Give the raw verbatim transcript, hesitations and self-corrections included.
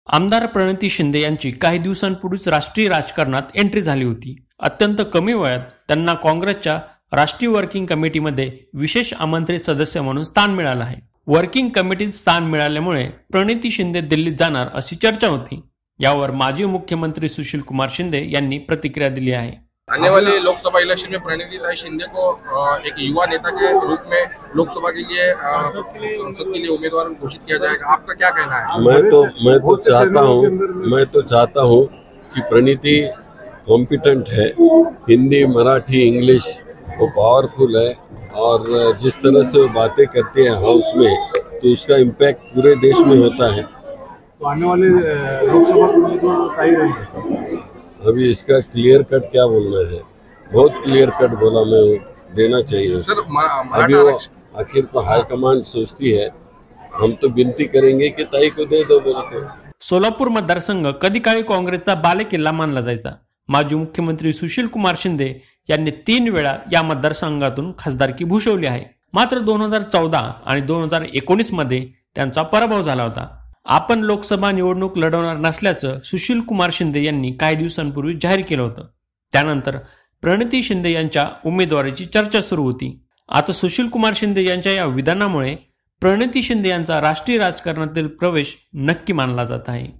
आमदार प्रणिती शिंदे यांची काही दिवसांपूर्वीच राष्ट्रीय राजकारणात एंट्री झाली होती। अत्यंत कमी वयात त्यांना काँग्रेसच्या राष्ट्रीय वर्किंग कमिटीमध्ये विशेष आमंत्रित सदस्य म्हणून स्थान मिळालं आहे। वर्किंग कमिटीत स्थान मिळाल्यामुळे प्रणिती शिंदे दिल्लीत जाणार अशी चर्चा होती। यावर माजी मुख्यमंत्री सुशील कुमार शिंदे यांनी प्रतिक्रिया दिली आहे। आने वाले लोकसभा इलेक्शन में प्रणिती ताई शिंदे को एक युवा नेता के रूप में लोकसभा के लिए संसद के लिए उम्मीदवार घोषित किया जाएगा, आपका क्या कहना है? मैं तो मैं तो चाहता हूँ मैं तो चाहता हूँ कि प्रणिती कॉम्पिटेंट है, हिंदी मराठी इंग्लिश वो पावरफुल है और जिस तरह से वो बातें करती है हाउस में तो उसका इम्पैक्ट पूरे देश में होता है। तो आने वाले लोकसभा उम्मीदवार ताई रहेंगे। अभी इसका क्लियर कट क्या बोलना है, बहुत क्लियर कट बोला मैं देना चाहिए सर। अभी वो आखिर को हाईकमान सोचती है, हम तो विनती करेंगे कि ताई को दे दो बोलते। सोलापूर मतदारसंघ कधी काळी काँग्रेसचा बालेकिल्ला मानला जायचा। माजी मुख्यमंत्री सुशील कुमार शिंदे यांनी तीन वेळा या मतदारसंघातून खासदारकी भूषवली आहे। मात्र दोन हजार चौदा आणि दोन हजार एकोणीस मध्ये त्यांचा पराभव झाला होता। आपण लोकसभा निवडणूक लढवणार नसल्याचं सुशील कुमार शिंदे यांनी काही दिवसांपूर्वी जाहीर केलं होतं। त्यानंतर प्रणिती शिंदे यांच्या उमेदवारीची चर्चा सुरू होती। आता सुशील कुमार शिंदे यांच्या या विधानामुळे प्रणिती शिंदे यांचा राष्ट्रीय राजकारणातील प्रवेश नक्की मानला जात आहे।